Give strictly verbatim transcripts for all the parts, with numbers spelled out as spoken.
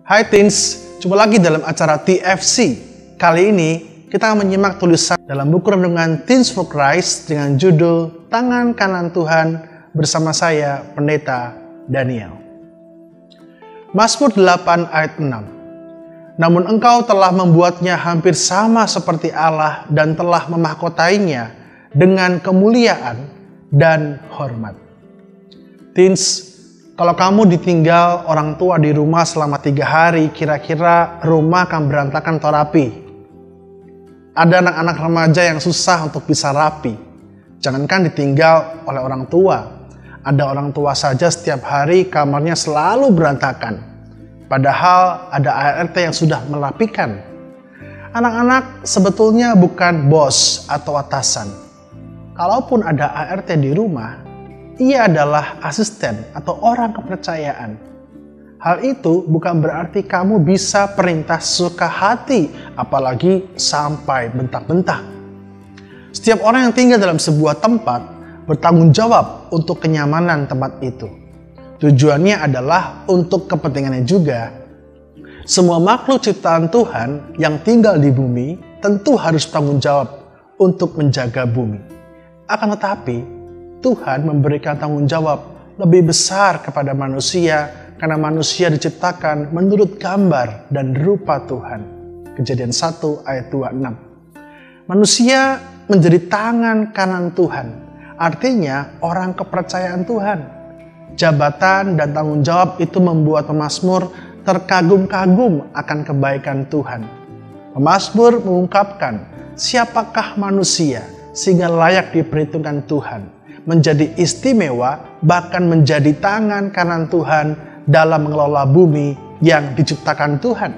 Hai Teens, jumpa lagi dalam acara T F C. Kali ini kita akan menyimak tulisan dalam buku renungan Teens for Christ dengan judul Tangan Kanan Tuhan bersama saya, Pendeta Daniel. Mazmur delapan ayat enam. Namun engkau telah membuatnya hampir sama seperti Allah dan telah memahkotainya dengan kemuliaan dan hormat. Teens, kalau kamu ditinggal orang tua di rumah selama tiga hari, kira-kira rumah akan berantakan atau rapi? Ada anak-anak remaja yang susah untuk bisa rapi. Jangankan ditinggal oleh orang tua, ada orang tua saja setiap hari kamarnya selalu berantakan. Padahal ada A R T yang sudah merapikan. Anak-anak sebetulnya bukan bos atau atasan. Kalaupun ada A R T di rumah, ia adalah asisten atau orang kepercayaan. Hal itu bukan berarti kamu bisa perintah suka hati, apalagi sampai bentak-bentak. Setiap orang yang tinggal dalam sebuah tempat bertanggung jawab untuk kenyamanan tempat itu. Tujuannya adalah untuk kepentingannya juga. Semua makhluk ciptaan Tuhan yang tinggal di bumi tentu harus bertanggung jawab untuk menjaga bumi. Akan tetapi, Tuhan memberikan tanggung jawab lebih besar kepada manusia karena manusia diciptakan menurut gambar dan rupa Tuhan. Kejadian satu ayat dua puluh enam. Manusia menjadi tangan kanan Tuhan, artinya orang kepercayaan Tuhan. Jabatan dan tanggung jawab itu membuat pemazmur terkagum-kagum akan kebaikan Tuhan. Pemazmur mengungkapkan siapakah manusia sehingga layak diperhitungkan Tuhan, menjadi istimewa, bahkan menjadi tangan kanan Tuhan dalam mengelola bumi yang diciptakan Tuhan.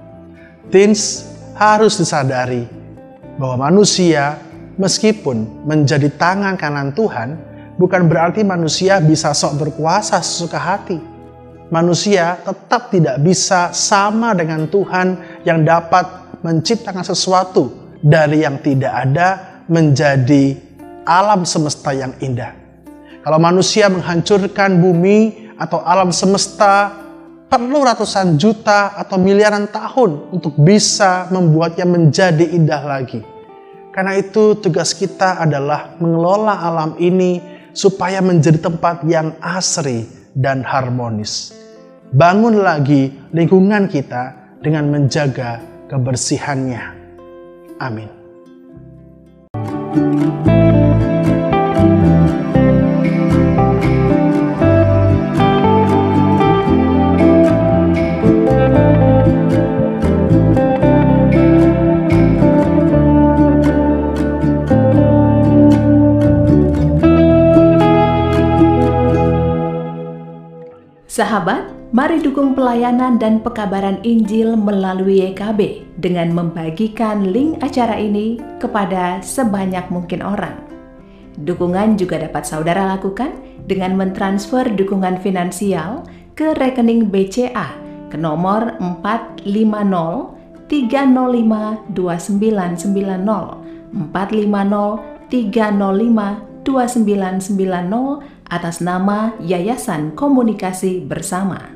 Teens harus disadari bahwa manusia meskipun menjadi tangan kanan Tuhan, bukan berarti manusia bisa sok berkuasa sesuka hati. Manusia tetap tidak bisa sama dengan Tuhan yang dapat menciptakan sesuatu dari yang tidak ada menjadi alam semesta yang indah. Kalau manusia menghancurkan bumi atau alam semesta, perlu ratusan juta atau miliaran tahun untuk bisa membuatnya menjadi indah lagi. Karena itu tugas kita adalah mengelola alam ini supaya menjadi tempat yang asri dan harmonis. Bangun lagi lingkungan kita dengan menjaga kebersihannya. Amin. Sahabat, mari dukung pelayanan dan pekabaran Injil melalui Y K B dengan membagikan link acara ini kepada sebanyak mungkin orang. Dukungan juga dapat saudara lakukan dengan mentransfer dukungan finansial ke rekening B C A ke nomor empat lima nol tiga nol lima dua sembilan sembilan nol empat lima nol tiga nol lima dua sembilan sembilan nol atas nama Yayasan Komunikasi Bersama.